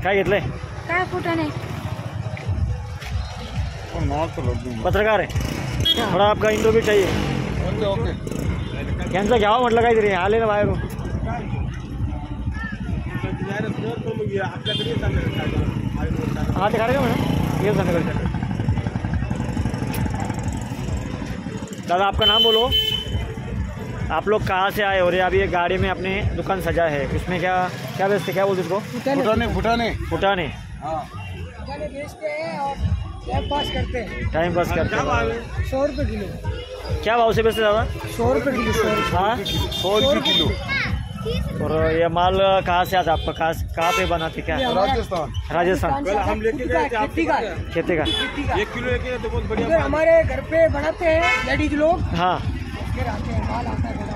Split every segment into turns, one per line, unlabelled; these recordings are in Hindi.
काय घेतलंय?
काय फुटाने
पत्रकार आहे, थोडा आपका इंटरव्ह्यू चाहिए. यांचं घ्यावं म्हटलं काहीतरी, आले ना बाहेरून. हाँ दिखा रहे मैडम, ये संध्याकाळी. दादा आपका नाम बोलो. आप लोग कहाँ से आए और ये अभी एक गाड़ी में अपने दुकान सजा है, उसमें क्या क्या बेचते, क्या बोलते इसको? फुटाने
बेचते हैं और टाइम पास करते हैं.
टाइम पास करते हैं.
100 रुपये किलो.
क्या भाव से बेचते दादा?
100 रुपये किलो. 100.
हाँ
100 रुपये किलो.
और ये माल कहाँ से आता है आपका? कहाँ पे बनाते क्या? राजस्थान.
हम लेके गए थे
खेती का.
खेती का
1 किलो लेके तो बहुत बढ़िया.
हमारे घर पे बनाते हैं लेडीज लोग.
हाँ
फिर आते हैं, माल आता है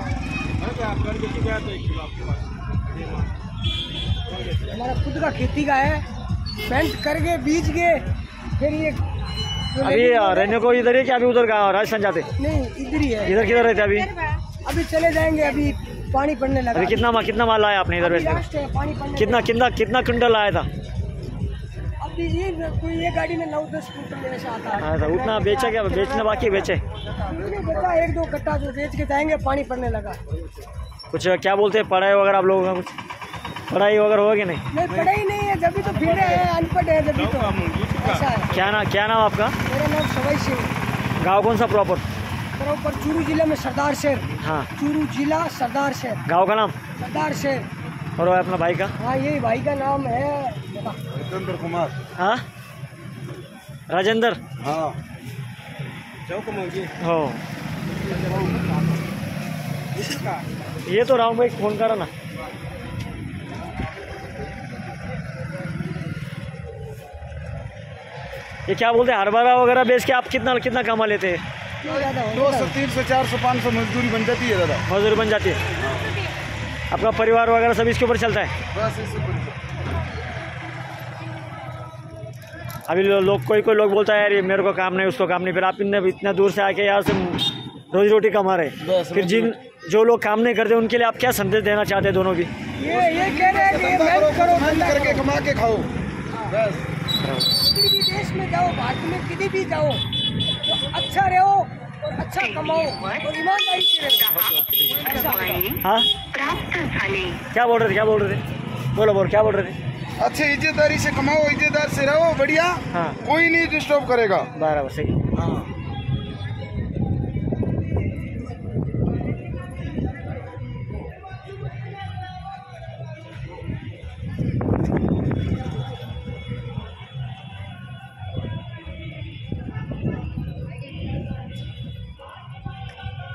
हमारा खुद का खेती का है. पेंट करके बीज के फिर ये
अभी रहने को इधर है क्या? अभी उधर राजस्थान जाते?
नहीं, इधर ही है.
इधर किधर रहते अभी?
अभी चले जाएंगे, अभी पानी पड़ने लगा.
अभी कितना माल लाया आपने इधर?
लास्ट है, पानी पड़ने
कितना क्विंटल लाया था?
अभी ये गाड़ी में 9-10 कुंटल ऐसा आता है.
हाँ, उतना बेचा क्या? बेचना बाकी बेचे?
बचा 1-2 कट्टा जो बेच के जाएंगे, पानी पड़ने लगा.
कुछ क्या बोलते हैं पढ़ाई वगैरह आप लोगों का? कुछ पढ़ाई वगैरह होगा कि नहीं?
नहीं, पढ़ाई नहीं है, जब भी तो फिर है, अनपढ़ है जब भी तो ऐसा है.
क्या नाम आपका?
मेरा नाम सवाई सिंह.
गाँव कौन सा प्रॉपर?
प्रॉपर चूरू जिला में सरदार शहर.
हाँ
चूरू जिला सरदार शहर.
गाँव का नाम?
सरदार शहर.
और अपना भाई का?
हाँ, यही भाई का नाम है
राजेंद्र कुमार.
हाँ राजेंद्र.
हाँ
हो ये तो राम भाई फोन करा ना. ये क्या बोलते हैं, हरभरा वगैरह बेच के आप कितना कमा लेते हैं?
200, 300, 400, 500 मजदूरी बन जाती है दादा.
मजदूरी बन जाती है. आपका परिवार वगैरह सब इसके ऊपर चलता है?
बस इसी.
अभी लोग कोई लोग बोलता है यार ये मेरे को काम नहीं, उसको काम नहीं, फिर आप इतना दूर से आके यहाँ से रोजी रोटी कमा रहे. फिर जो लोग काम नहीं करते उनके लिए आप क्या संदेश देना चाहते हैं दोनों भी?
ये कह रहे हैं कि मेहनत करो,
मेहनत करके कमा के खाओ. बस
किसी भी देश में जाओ, भारत में किसी भी जाओ, तो अच्छा रहो और अच्छा कमाओ और ईमानदारी से रहो.
हाँ क्या बोल रहे थे? बोलो क्या बोल रहे थे?
अच्छे इज्जतदारी से कमाओ, इज्जतदार से रहो, बढ़िया.
हाँ
कोई नहीं डिस्टर्ब करेगा.
बराबर सही.